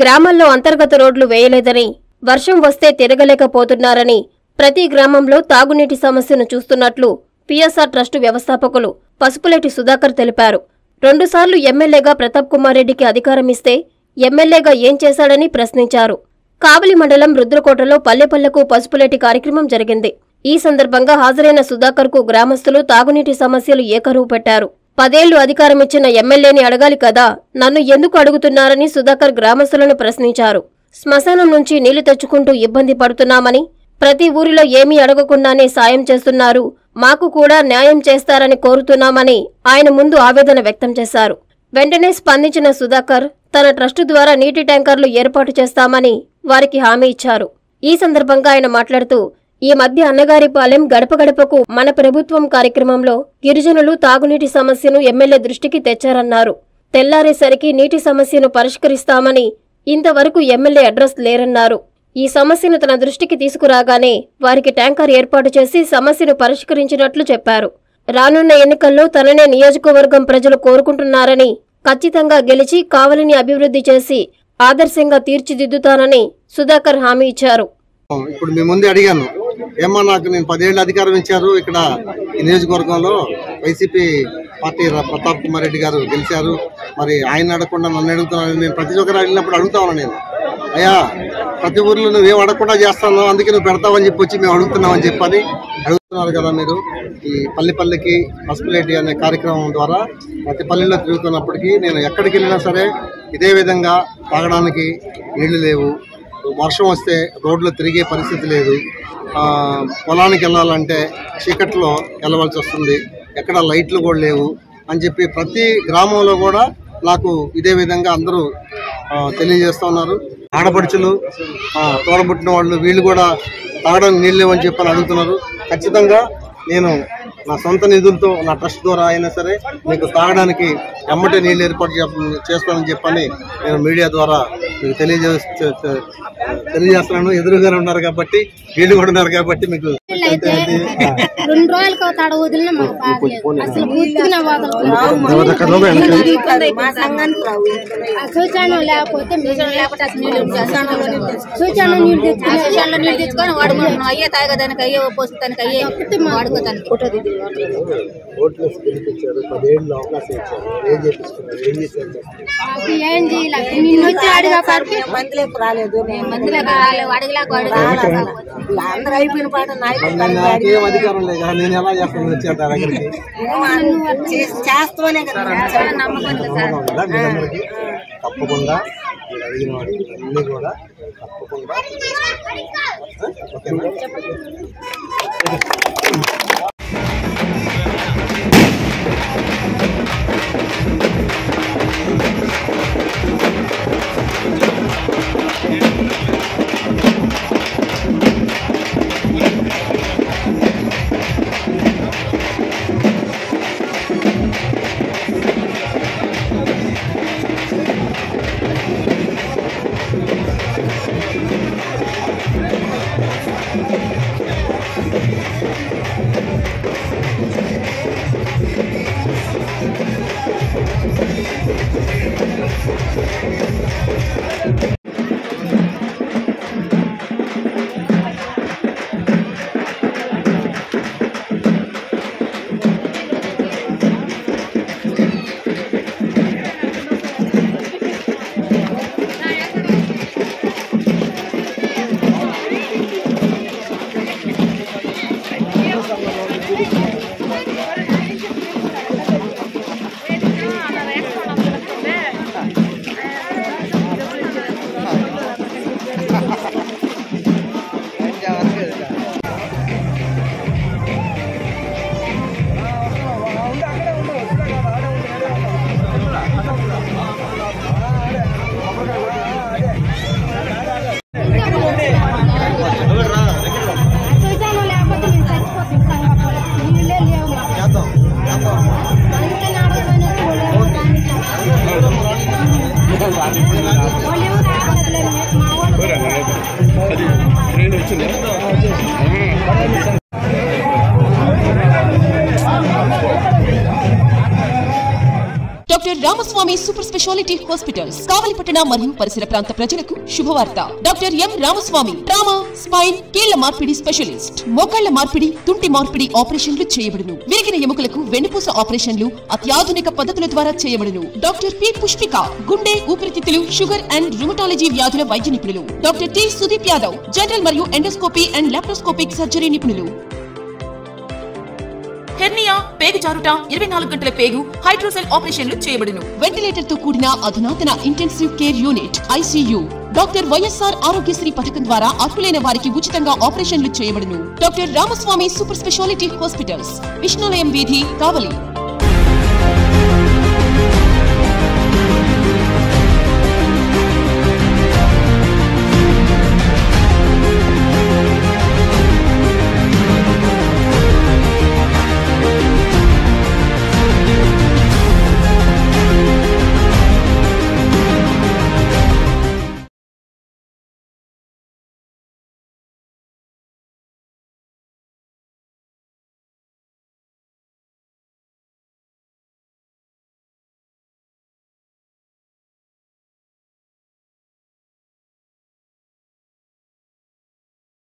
గ్రామాల్లో అంతర్గత రోడ్లు వేయలేదని, వర్షం వస్తే తిరగలేకపోతున్నారని, ప్రతి గ్రామంలో తాగునీటి సమస్యను చూస్తున్నట్లు పిఎస్ఆర్ ట్రస్టు వ్యవస్థాపకులు పసుపులేటి సుధాకర్ తెలిపారు. 2 సార్లు ఎమ్మెల్యేగా ప్రతాప్ కుమార్ రెడ్డికి అధికారమిస్తే ఎమ్మెల్యేగా ఏం చేశాడని ప్రశ్నించారు. కావలి మండలం రుద్రకోటలో పల్లెపల్లెకు పసుపులేటి కార్యక్రమం జరిగింది. ఈ సందర్భంగా హాజరైన సుధాకర్కు గ్రామస్తులు తాగునీటి సమస్యలు ఏకరువు పెట్టారు. 10 ఏళ్లు అధికారమిచ్చిన ఎమ్మెల్యేని అడగాలి కదా, నన్ను ఎందుకు అడుగుతున్నారని సుధాకర్ గ్రామస్తులను ప్రశ్నించారు. శ్మశానం నుంచి నీళ్లు తెచ్చుకుంటూ ఇబ్బంది పడుతున్నామని, ప్రతి ఊరిలో ఏమీ అడగకుండానే సాయం చేస్తున్నారు, మాకు కూడా న్యాయం చేస్తారని కోరుతున్నామని ఆయన ముందు ఆవేదన వ్యక్తం చేశారు. వెంటనే స్పందించిన సుధాకర్ తన ట్రస్టు ద్వారా నీటి ట్యాంకర్లు ఏర్పాటు చేస్తామని వారికి హామీ ఇచ్చారు. ఈ సందర్భంగా ఆయన మాట్లాడుతూ, ఈ మధ్య అన్నగారిపాలెం గడప గడపకు మన ప్రభుత్వం కార్యక్రమంలో గిరిజనులు తాగునీటి సమస్యను ఎమ్మెల్యే దృష్టికి తెచ్చారన్నారు. తెల్లారేసరికి నీటి సమస్యను పరిష్కరిస్తామని ఇంతవరకు ఎమ్మెల్యే అడ్రస్ లేరన్నారు. ఈ సమస్యను తన దృష్టికి తీసుకురాగానే వారికి ట్యాంకర్ ఏర్పాటు చేసి సమస్యను పరిష్కరించినట్లు చెప్పారు. రానున్న ఎన్నికల్లో తననే నియోజకవర్గం ప్రజలు కోరుకుంటున్నారని, ఖచ్చితంగా గెలిచి కావలిని అభివృద్ధి చేసి ఆదర్శంగా తీర్చిదిద్దుతానని సుధాకర్ హామీ ఇచ్చారు. ఇప్పుడు మీ ముందే అడిగాను, ఏమో నాకు నేను 10 ఏళ్ళు అధికారం ఇచ్చారు, ఇక్కడ ఈ నియోజకవర్గంలో వైసీపీ పార్టీ ప్రతాప్ కుమార్ రెడ్డి గారు గెలిచారు, మరి ఆయన అడగకుండా నన్ను అడుగుతున్నాను. నేను ప్రతి ఒక్కరు అడిగినప్పుడు అడుగుతా ఉన్నా, నేను అయ్యా ప్రతి ఊర్లో నువ్వేం అడగకుండా చేస్తాను, అందుకే నువ్వు పెడతావని చెప్పి వచ్చి మేము అడుగుతున్నామని చెప్పని అడుగుతున్నారు కదా మీరు. ఈ పల్లెకి పసుపులేటి అనే కార్యక్రమం ద్వారా ప్రతి పల్లెల్లో తిరుగుతున్నప్పటికీ నేను ఎక్కడికి వెళ్ళినా సరే ఇదే విధంగా తాగడానికి నీళ్లు లేవు, వర్షం వస్తే రోడ్లు తిరిగే పరిస్థితి లేదు, పొలానికి వెళ్ళాలంటే చీకట్లో వెళ్ళవలసి వస్తుంది, ఎక్కడ లైట్లు కూడా లేవు అని చెప్పి ప్రతి గ్రామంలో కూడా నాకు ఇదే విధంగా అందరూ తెలియజేస్తూ ఉన్నారు. ఆడపడుచులు, తోడబుట్టిన వాళ్ళు, వీళ్ళు కూడా తాగడానికి నీళ్ళు లేవని చెప్పని అడుగుతున్నారు. ఖచ్చితంగా నేను నా సొంత నిధులతో నా ట్రస్ట్ ద్వారా అయినా సరే మీకు తాగడానికి ఎమ్మటే నీళ్ళు ఏర్పాటు చేస్తానని చెప్పని నేను మీడియా ద్వారా మీకు తెలియజేస్తున్నాను. ఎదురుగానే ఉన్నారు కాబట్టి, వీళ్ళు కూడా ఉన్నారు కాబట్టి మీకు ఓట్లు గెలిపించారు, 10 ఏళ్ళు అవకాశం ఇచ్చారు, ఏం చేపిస్తున్నారు, ఏం చేశారు? నాకేం అధికారం లేదు, నేను ఎలా చేస్తాను వచ్చా దగ్గరికి తప్పకుండా మీరు అడిగిన వాడికి అన్ని కూడా తప్పకుండా ఓకేనా. Doctor Ramaswamy super speciality hospitals, కావలిపట్టణ మరియు పరిసర ప్రాంత ప్రజలకు శుభవార్త. Doctor M Ramaswamy trauma, spine, కీళ్ల మార్పిడి స్పెషలిస్ట్. మోకాళ్ల మార్పిడి, తుంటి మార్పిడి ఆపరేషన్లు చేయబడును. విరిగిన ఎముకలకు వెన్నుపూస ఆపరేషన్లు అత్యాధునిక పద్ధతుల ద్వారా చేయబడును. డాక్టర్ పి పుష్పిక గుండె, ఊపిరితిత్తులు, షుగర్ అండ్ రుమటాలజీ వ్యాధుల వైద్య నిపుణులు. Doctor T Sudeep Yadav general మరియు ఎండోస్కోపీ అండ్ లాప్రోస్కోపిక్ సర్జరీ నిపుణులు. హెర్నియా, పేగు జారుట, 24 గంటల పేగు, హైడ్రోసెల్ ఆపరేషన్లు చేయబడును. వెంటిలేటర్ తో కూడిన అధునాతన intensive care unit ICU. Doctor YSR Aarogyasri పథకం ద్వారా అర్హులైన వారికి ఉచితంగా ఆపరేషన్లు చేయబడును. Doctor Ramaswamy super speciality hospitals, విష్ణులయం వీధి, కావలి.